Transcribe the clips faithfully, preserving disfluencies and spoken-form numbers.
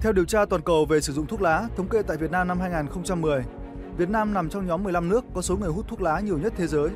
Theo điều tra toàn cầu về sử dụng thuốc lá, thống kê tại Việt Nam năm hai nghìn không trăm mười, Việt Nam nằm trong nhóm mười lăm nước có số người hút thuốc lá nhiều nhất thế giới.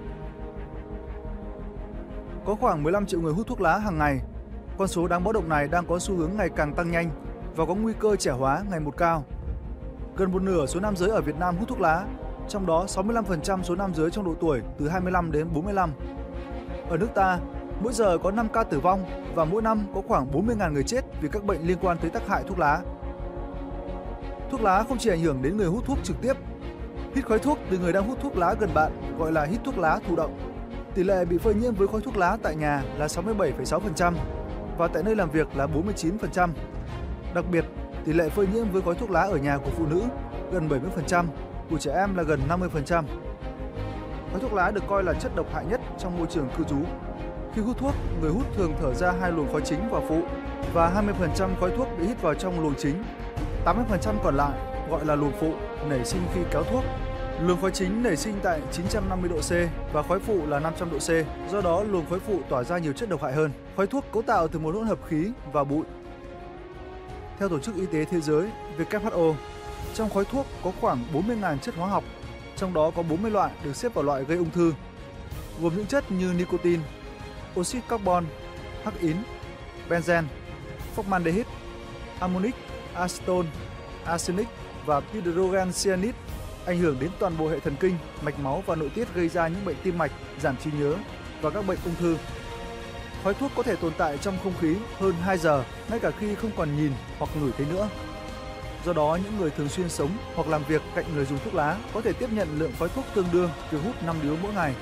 Có khoảng mười lăm triệu người hút thuốc lá hàng ngày. Con số đáng báo động này đang có xu hướng ngày càng tăng nhanh và có nguy cơ trẻ hóa ngày một cao. Gần một nửa số nam giới ở Việt Nam hút thuốc lá, trong đó sáu mươi lăm phần trăm số nam giới trong độ tuổi từ hai mươi lăm đến bốn mươi lăm. Ở nước ta, mỗi giờ có năm ca tử vong và mỗi năm có khoảng bốn mươi nghìn người chết vì các bệnh liên quan tới tác hại thuốc lá. Thuốc lá không chỉ ảnh hưởng đến người hút thuốc trực tiếp. Hít khói thuốc từ người đang hút thuốc lá gần bạn gọi là hít thuốc lá thụ động. Tỷ lệ bị phơi nhiễm với khói thuốc lá tại nhà là sáu mươi bảy phẩy sáu phần trăm và tại nơi làm việc là bốn mươi chín phần trăm. Đặc biệt, tỷ lệ phơi nhiễm với khói thuốc lá ở nhà của phụ nữ gần bảy mươi phần trăm, của trẻ em là gần năm mươi phần trăm. Khói thuốc lá được coi là chất độc hại nhất trong môi trường cư trú. Khi hút thuốc, người hút thường thở ra hai luồng khói chính và phụ và hai mươi phần trăm khói thuốc bị hít vào trong luồng chính. tám mươi phần trăm còn lại gọi là luồng phụ nảy sinh khi kéo thuốc. Luồng khói chính nảy sinh tại chín trăm năm mươi độ C và khói phụ là năm trăm độ C, do đó luồng khói phụ tỏa ra nhiều chất độc hại hơn. Khói thuốc cấu tạo từ một hỗn hợp khí và bụi. Theo Tổ chức Y tế Thế giới W H O, trong khói thuốc có khoảng bốn mươi nghìn chất hóa học, trong đó có bốn mươi loại được xếp vào loại gây ung thư, gồm những chất như nicotine, oxit carbon, hắc ín, benzen, formaldehyde, ammonic, acetone, arsenic và hydrogen cyanide, ảnh hưởng đến toàn bộ hệ thần kinh, mạch máu và nội tiết, gây ra những bệnh tim mạch, giảm trí nhớ và các bệnh ung thư. Khói thuốc có thể tồn tại trong không khí hơn hai giờ, ngay cả khi không còn nhìn hoặc ngửi thấy nữa. Do đó, những người thường xuyên sống hoặc làm việc cạnh người dùng thuốc lá có thể tiếp nhận lượng khói thuốc tương đương việc hút năm điếu mỗi ngày.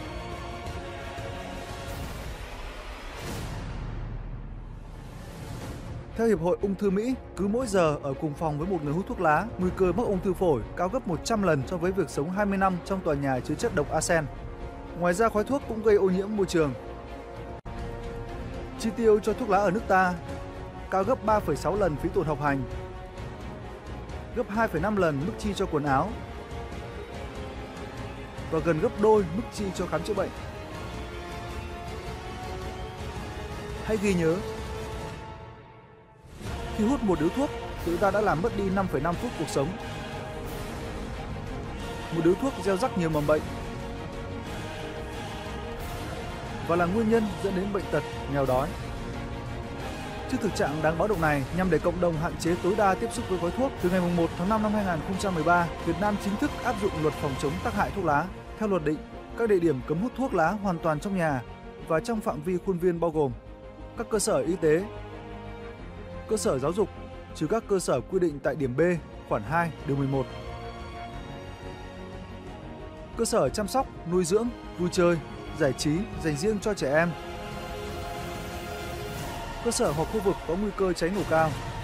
Theo Hiệp hội Ung thư Mỹ, cứ mỗi giờ ở cùng phòng với một người hút thuốc lá, nguy cơ mắc ung thư phổi cao gấp một trăm lần so với việc sống hai mươi năm trong tòa nhà chứa chất độc arsen. Ngoài ra, khói thuốc cũng gây ô nhiễm môi trường. Chi tiêu cho thuốc lá ở nước ta cao gấp ba phẩy sáu lần phí tổn học hành, gấp hai phẩy năm lần mức chi cho quần áo và gần gấp đôi mức chi cho khám chữa bệnh. Hãy ghi nhớ, khi hút một điếu thuốc, chúng ta đã làm mất đi năm phẩy năm phút cuộc sống. Một điếu thuốc gieo rắc nhiều mầm bệnh và là nguyên nhân dẫn đến bệnh tật, nghèo đói. Trước thực trạng đáng báo động này, nhằm để cộng đồng hạn chế tối đa tiếp xúc với khói thuốc, từ ngày một tháng năm năm hai nghìn không trăm mười ba, Việt Nam chính thức áp dụng luật phòng chống tác hại thuốc lá. Theo luật định, các địa điểm cấm hút thuốc lá hoàn toàn trong nhà và trong phạm vi khuôn viên bao gồm các cơ sở y tế, cơ sở giáo dục, trừ các cơ sở quy định tại điểm B, khoản hai, điều mười một. Cơ sở chăm sóc, nuôi dưỡng, vui chơi, giải trí dành riêng cho trẻ em. Cơ sở hoặc khu vực có nguy cơ cháy nổ cao.